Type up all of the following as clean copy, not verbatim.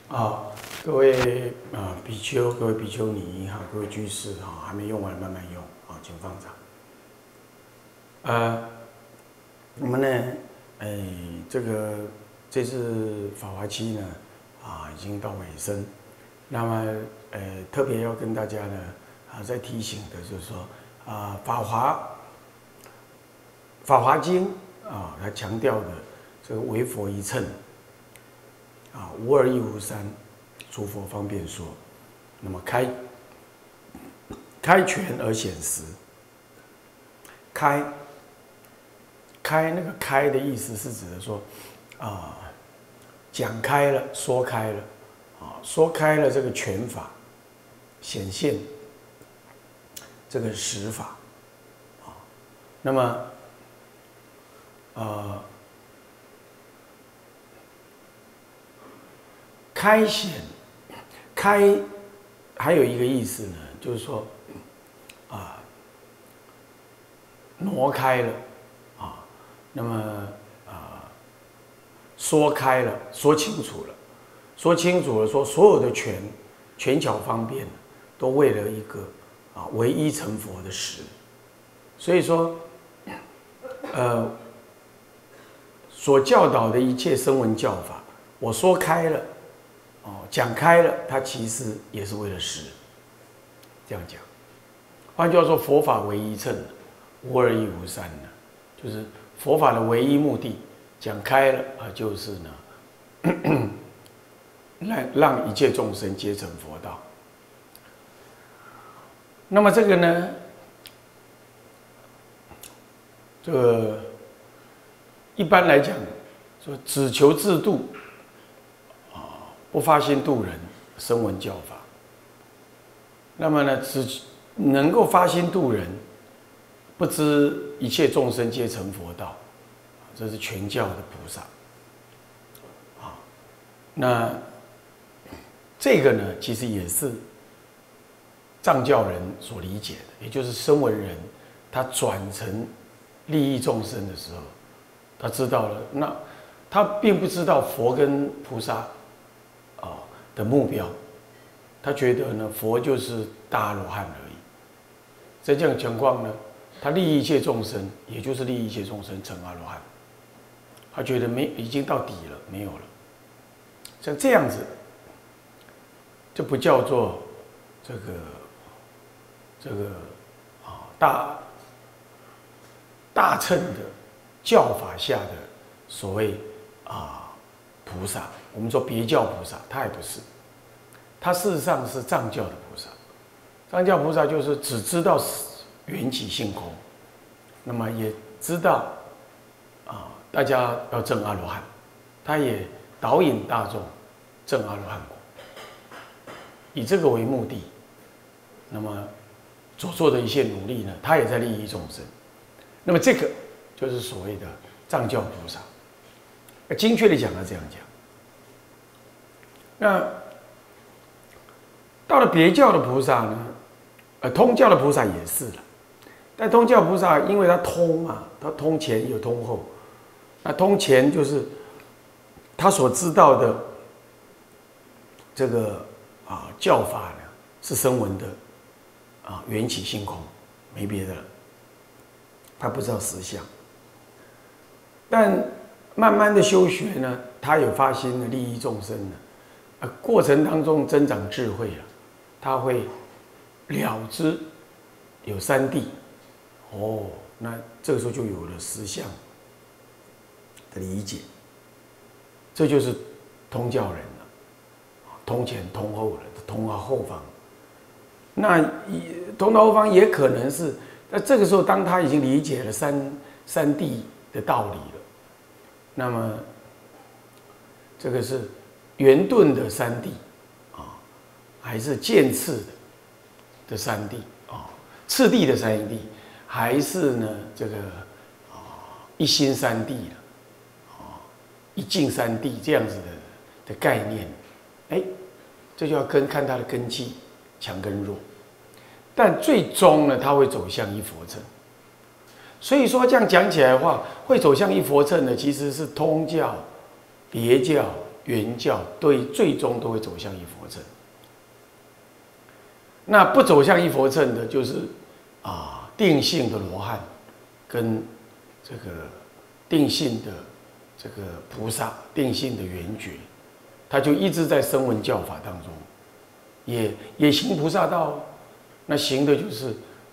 好，各位比丘、各位比丘尼哈，各位居士哈，还没用完慢慢用啊，请放掌。我们呢，这次法华期呢已经到尾声，那么特别要跟大家呢再提醒的就是说法华经它强调的这个唯佛一乘。无二亦无三，诸佛方便说。那么开权而显实，开那个开的意思是指的说讲开了，说开了说开了这个权法，显现这个实法那么开显开还有一个意思呢，就是说挪开了那么说开了，说清楚了，说所有的权巧方便都为了一个唯一成佛的实。所以说所教导的一切声闻教法，我说开了讲开了，它其实也是为了实。这样讲，换句话说，佛法唯一乘，无二亦无三呢，就是佛法的唯一目的。讲开了就是呢，让一切众生皆成佛道。那么这个呢，这个一般来讲，说只求自度。不发心度人，声闻教法。那么呢，只能够发心度人，不知一切众生皆成佛道，这是全教的菩萨。那这个呢，其实也是藏教人所理解的，也就是声闻人，他转成利益众生的时候，他知道了，那他并不知道佛跟菩萨的目标，他觉得呢，佛就是大阿罗汉而已。在这样的情况呢，他利益一切众生，也就是利益一切众生成阿罗漢。他觉得已经到底了，没有了。像这样子，就不叫做这个大乘的教法下的所谓菩萨。我们说别教菩萨，他也不是，他事实上是藏教的菩萨。藏教菩萨就是只知道缘起性空，那么也知道大家要证阿罗汉，他也导引大众证阿罗汉果，以这个为目的。那么所做的一切努力呢，他也在利益众生。那么这个就是所谓的藏教菩萨。精确的讲，要这样讲。那到了别教的菩萨呢，通教的菩萨也是了。但通教菩萨因为他通他通前有通后。那通前就是他所知道的这个教法呢，是声闻的缘起性空，没别的了。他不知道实相。但慢慢的修学呢，他有发心的利益众生呢。过程当中增长智慧了，他会了知有三谛，那这个时候就有了实相的理解，这就是通教人了，通前通后了，通到后方。那通到后方也可能是，那这个时候当他已经理解了三谛的道理了，那么这个是圆顿的三谛还是渐次的三谛次第的三谛，还是呢这个一心三谛了一境三谛这样子的概念，这就要看他的根基强跟弱，但最终呢，他会走向一佛乘。所以说这样讲起来的话，会走向一佛乘的其实是通教、别教、 原教最终都会走向一佛乘。那不走向一佛乘的，就是定性的罗汉，跟这个定性的这个菩萨，定性的圆觉，他就一直在声闻教法当中，也行菩萨道，那行的就是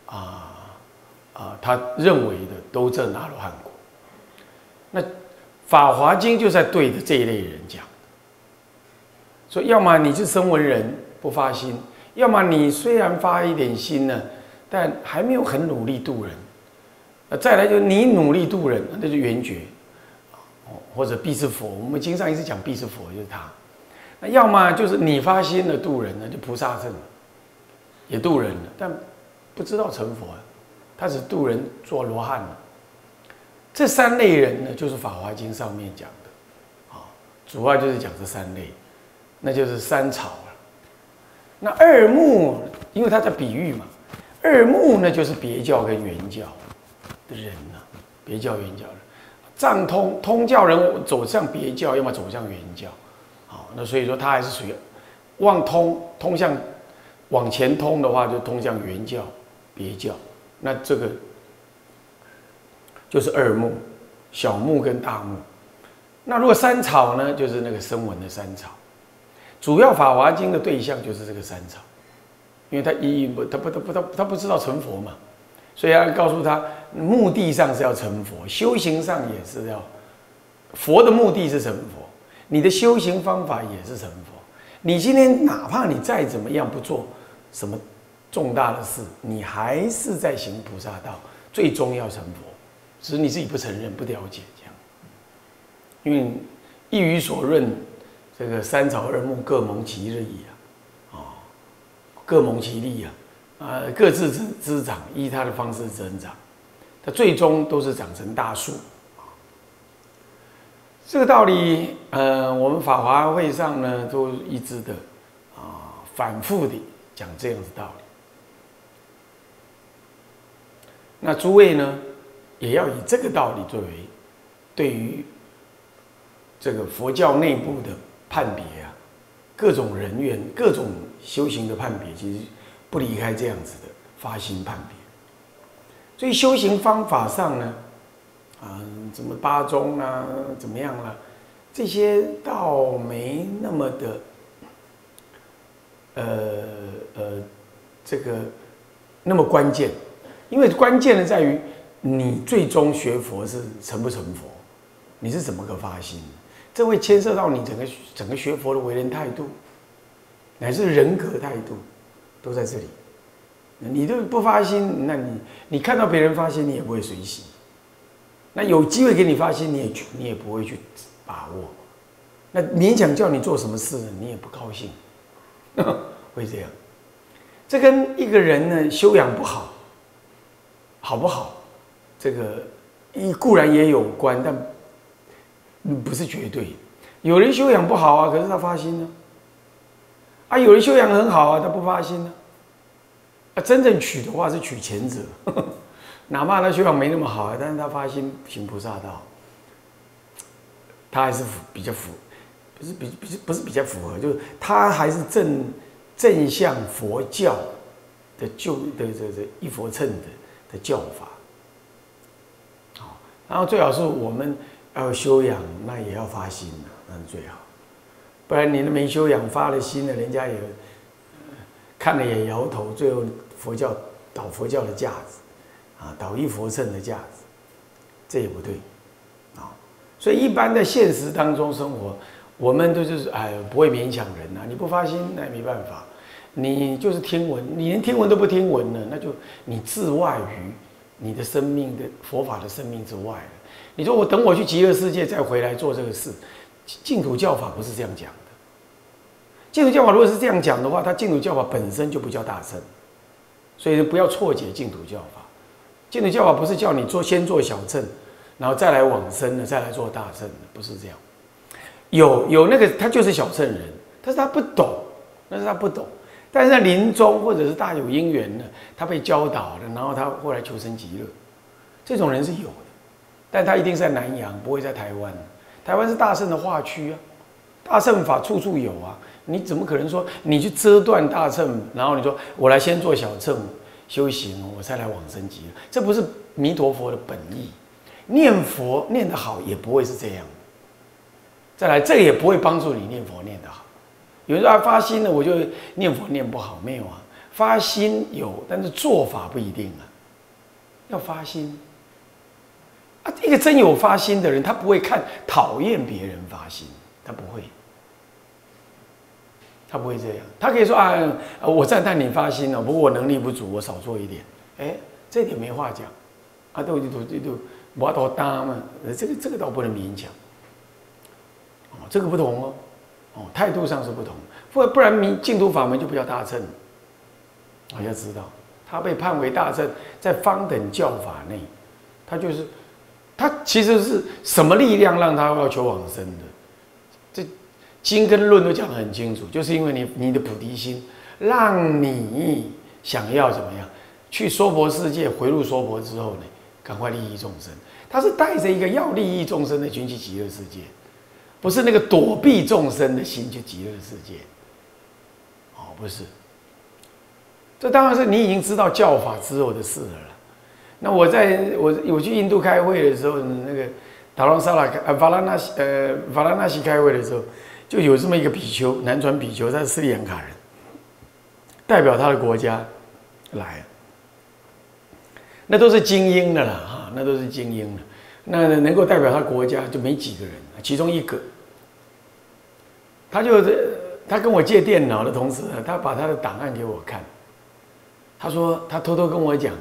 他认为的都证阿罗汉果。那《法华经》就在对着这一类人讲，说要么你是声闻人不发心，要么你虽然发一点心呢，但还没有很努力度人。再来就是你努力度人，那就是圆觉，或者必是佛。我们经上一直讲必是佛，就是他。那要么就是你发心了度人呢，就菩萨乘，也度人了，但不知道成佛，他只度人做罗汉了。这三类人呢，就是《法华经》上面讲的，主要就是讲这三类，那就是三草了。那二目，因为它在比喻嘛，二目呢就是别教跟原教的人呐，别教原教人，藏通教人走向别教，要么走向原教，好，那所以说他还是属于往通向往前通的话，就通向原教、别教，那这个就是二目，小目跟大目。那如果三草呢，就是那个声闻的三草。主要《法华经》的对象就是这个三草，因为他不知道成佛嘛，所以要告诉他，目的上是要成佛，修行上也是要佛的目的是成佛，你的修行方法也是成佛。你今天哪怕你再怎么样不做什么重大的事，你还是在行菩萨道，最终要成佛，只是你自己不承认、不了解这样。因为一语所论。这个三草二目各蒙其利各蒙其利各自滋长，依他的方式增长，它最终都是长成大树。这个道理，我们法华会上呢都一直的反复的讲这样的道理。那诸位呢，也要以这个道理作为对于这个佛教内部的判别各种人员、各种修行的判别，其实不离开这样子的发心判别。所以修行方法上呢，怎么八宗啊，怎么样啦，这些倒没那么的，这个那么关键，因为关键的在于你最终学佛是成不成佛，你是怎么个发心。这会牵涉到你整个学佛的为人态度，乃至人格态度，都在这里。你都不发心，那你看到别人发心，你也不会随喜。那有机会给你发心，你也不会去把握。那勉强叫你做什么事，你也不高兴，会这样。这跟一个人呢修养不好，好不好，这个固然也有关，但不是绝对。有人修养不好可是他发心呢。有人修养很好他不发心呢。真正取的话是取前者，哪怕他修养没那么好但是他发心行菩萨道，他还是比较符，不是比较符合，就是他还是正向佛教的一佛乘的教法。然后最好是我们要修养，那也要发心那是最好。不然你都没修养，发了心了，人家也看了也摇头，最后倒佛教的架子倒一佛乘的架子，这也不对所以一般的现实当中生活，我们都是不会勉强人你不发心那也没办法，你就是听闻，你连听闻都不听闻了，那就你自外于你的生命的佛法的生命之外了。你说我等我去极乐世界再回来做这个事，净土教法不是这样讲的。净土教法如果是这样讲的话，它净土教法本身就不叫大乘，所以不要错解净土教法。净土教法不是叫你先做小乘，然后再来往生的，再来做大乘的，不是这样。有那个他就是小乘人，但是他不懂，那是他不懂。但是在临终或者是大有因缘呢，他被教导了，然后他后来求生极乐，这种人是有的。但他一定是在南洋，不会在台湾。台湾是大乘的化区大乘法处处有啊，你怎么可能说你去遮断大乘，然后你说我来先做小乘修行，我再来往生极乐？这不是弥陀佛的本意。念佛念得好也不会是这样的。再来，这个也不会帮助你念佛念得好。有人说发心了，我就念佛念不好，没有啊。发心有，但是做法不一定啊。要发心啊，一个真有发心的人，他不会讨厌别人发心，他不会。他不会这样，他可以说啊，我赞叹你发心了，不过我能力不足，我少做一点。哎，这一点没话讲，啊，都我都搭嘛，这个倒不能勉强。哦，这个不同哦，哦，态度上是不同，不然净土法门就不叫大乘。我要知道，他被判为大乘，在方等教法内，他其实是什么力量让他要求往生的？这经跟论都讲得很清楚，就是因为你的菩提心，让你想要怎么样去娑婆世界，回入娑婆之后呢，赶快利益众生。他是带着一个要利益众生的心去极乐世界，不是那个躲避众生的心去极乐世界。哦，不是。这当然是你已经知道教法之后的事了啦。那我去印度开会的时候，那个达朗萨拉法拉纳西开会的时候，就有这么一个比丘，南传比丘，他是斯里兰卡人，代表他的国家来，那都是精英的啦，哈，那都是精英的。那能够代表他国家就没几个人，其中一个，他跟我借电脑的同时呢，他把他的档案给我看。他说他偷偷跟我讲了，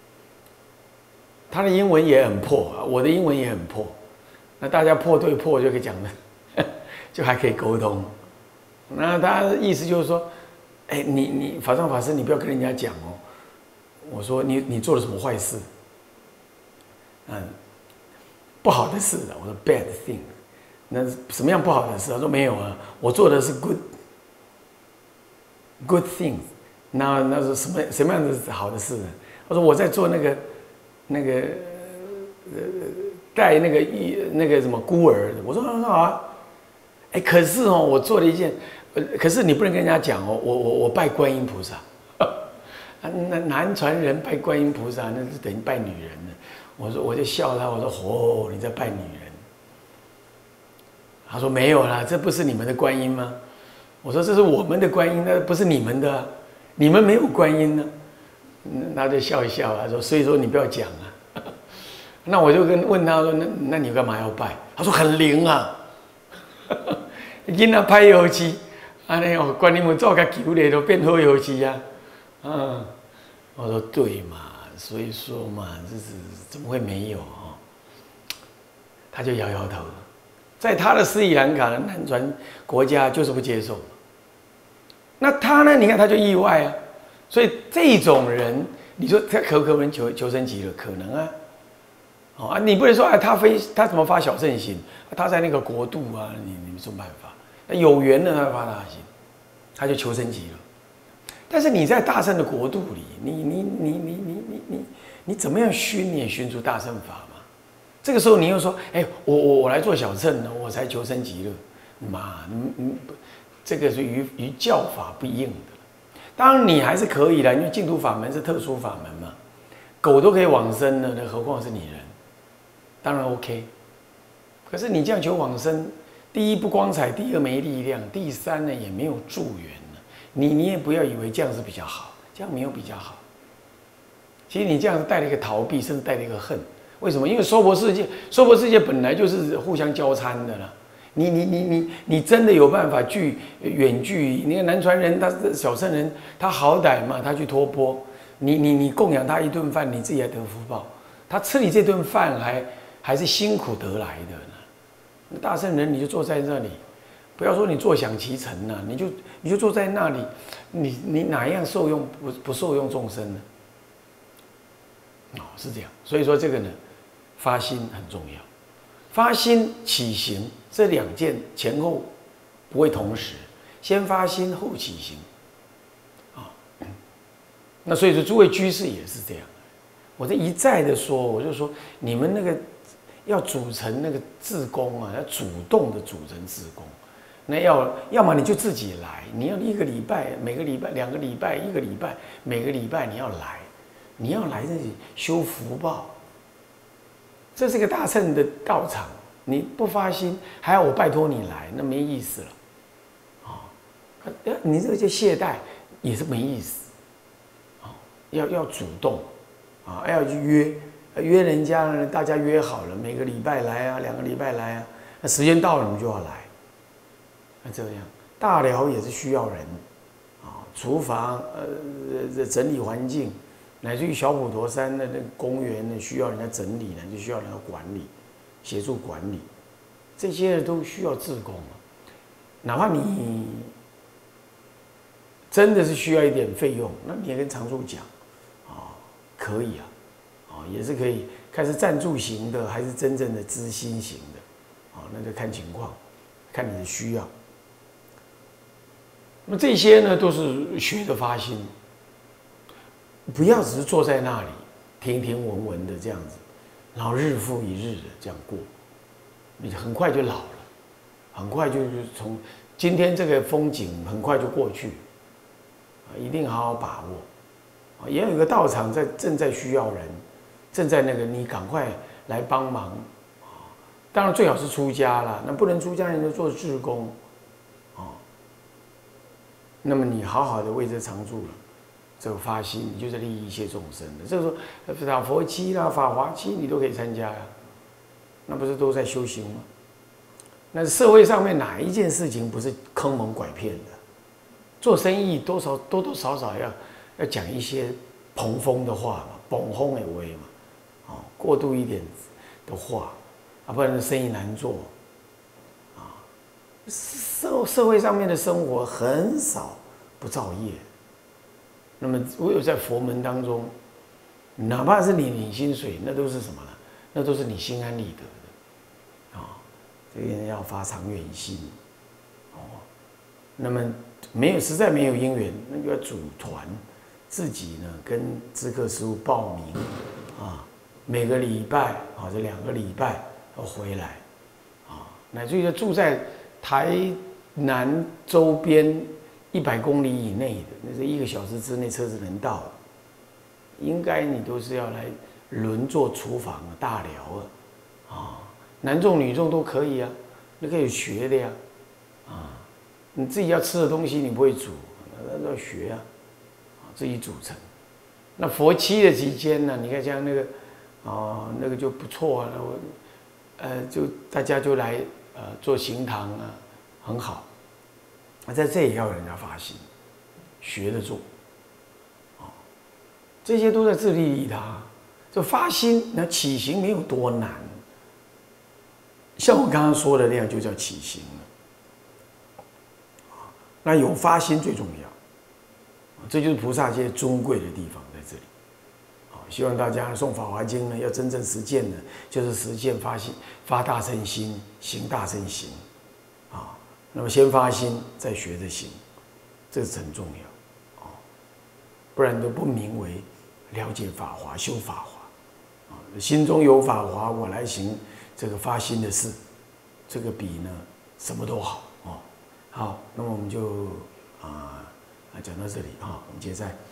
他的英文也很破，我的英文也很破，那大家破对破就可以讲的，就还可以沟通。那他的意思就是说，哎，你法上法师，你不要跟人家讲哦。我说你做了什么坏事？不好的事的。我说 bad thing。那什么样不好的事？他说没有啊，我做的是 good things。那是什么样的好的事呢？我说我在做那个带那个什么孤儿的。我说很好啊，哎，可是哦，我做了一件，可是你不能跟人家讲哦，我拜观音菩萨，那南传人拜观音菩萨，那是等于拜女人了。我就笑他，我说哦，你在拜女人。他说没有啦，这不是你们的观音吗？我说这是我们的观音，那不是你们的啊。你们没有观音呢，他就笑一笑啊，说所以说你不要讲啊。那我就问他说，那你干嘛要拜？他说很灵啊，囡仔拍油漆，安尼哦，观音们做个球咧都变好油漆啊。我说对嘛，所以说嘛，这是怎么会没有哦？他就摇摇头，在他的斯里兰卡的南传国家就是不接受。那他呢？你看他就意外啊，所以这种人，你说他可不可能求生极乐？可能啊，哦啊，你不能说哎，他怎么发小乘心？他在那个国度啊，你没什么办法。那有缘的他发大心，他就求生极乐。但是你在大乘的国度里，你怎么样熏？你也熏出大乘法嘛？这个时候你又说，哎，我来做小乘呢，我才求生极乐，妈，这个是与教法不应的。当然你还是可以的，因为净土法门是特殊法门嘛，狗都可以往生了，何况是你人？当然 OK。可是你这样求往生，第一不光彩，第二没力量，第三呢也没有助缘了。你也不要以为这样是比较好，这样没有比较好。其实你这样是带了一个逃避，甚至带了一个恨。为什么？因为娑婆世界本来就是互相交参的啦。你真的有办法远距？你看南传人，他小乘人，他好歹嘛，他去托钵，你供养他一顿饭，你自己还得福报。他吃你这顿饭还是辛苦得来的呢。大乘人你就坐在那里，不要说你坐享其成呐，你就坐在那里，你哪一样受用不受用众生呢？哦，是这样。所以说这个呢，发心很重要。发心起行这两件前后不会同时，先发心后起行，那所以说诸位居士也是这样。我这一再的说，我就说你们那个要组成那个志工啊，要主动的组成志工， 那要么你就自己来，你要一个礼拜、每个礼拜、2个礼拜、1个礼拜，每个礼拜你要来，你要来这里修福报。这是个大乘的道场，你不发心，还要我拜托你来，那没意思了。你这个就懈怠，也是没意思。要主动，要去约人家呢，大家约好了，每个礼拜来啊，2个礼拜来啊，那时间到了你们就要来。那这样，大寮也是需要人，厨房整理环境，乃至于小普陀山的那个公园呢，需要人家整理呢，就需要人家管理，协助管理，这些都需要志工啊。哪怕你真的是需要一点费用，那你也跟常住讲，可以也是可以，看是赞助型的还是真正的知心型的，那就看情况，看你的需要。那么这些呢，都是学的发心，不要只是坐在那里听听闻闻的这样子，然后日复一日的这样过，你很快就老了，很快就是从今天这个风景很快就过去，一定好好把握。也有一个道场正在需要人，正在那个你赶快来帮忙，当然最好是出家啦，那不能出家你就做志工，那么你好好的为这常住了，这个发心，你就在利益一切众生的。这个时候，打佛七啦、法华七，你都可以参加呀，那不是都在修行吗？那社会上面哪一件事情不是坑蒙拐骗的？做生意多少少要讲一些捧风的话嘛，捧风的话嘛，过度一点的话，不然生意难做。社会上面的生活很少不造业，那么唯有在佛门当中，哪怕是你领薪水，那都是什么呢？那都是你心安理得的，这个人要发长远心，那么实在没有因缘，那就要组团，自己呢跟知客师父报名，每个礼拜这2个礼拜要回来，乃至于住在台南周边100公里以内的，那是1个小时之内车子能到的，应该你都是要来轮做厨房大寮男众女众都可以啊，你可以学的呀，你自己要吃的东西你不会煮，那要学啊，自己组成。那佛七的期间呢，你看像那个那个就不错啊，就大家就来做行堂啊，很好。在这也要人家发心，学着做，这些都在自利利他。这发心，那起行没有多难，像我刚刚说的那样，就叫起行了。那有发心最重要，这就是菩萨界尊贵的地方在这里。希望大家诵《法华经》呢，要真正实践的，就是实践发心、发大乘心、行大乘行。那么先发心，再学着行，这是很重要。不然都不名为了解法华、修法华。心中有法华，我来行这个发心的事，这个比呢什么都好。好，那么我们就讲到这里我们接再。